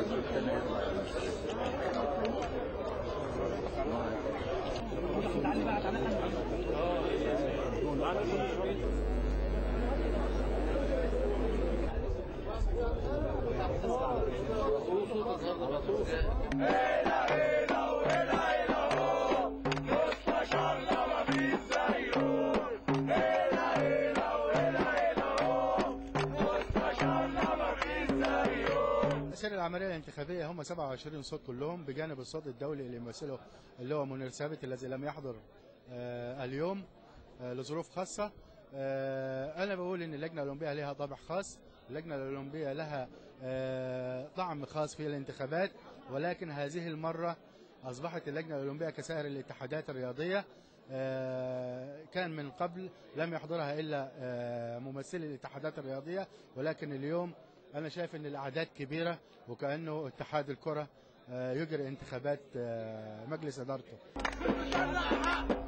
سير العمليه الانتخابيه هم 27 صوت كلهم بجانب الصوت الدولي اللي يمثله اللي هو منير ثابت الذي لم يحضر اليوم لظروف خاصه. انا بقول ان اللجنه الاولمبيه لها طابع خاص، اللجنه الاولمبيه لها طعم خاص في الانتخابات، ولكن هذه المره اصبحت اللجنه الاولمبيه كسائر الاتحادات الرياضيه. كان من قبل لم يحضرها الا ممثلي الاتحادات الرياضيه، ولكن اليوم أنا شايف إن الأعداد كبيرة وكأنه اتحاد الكرة يجري انتخابات مجلس إدارته.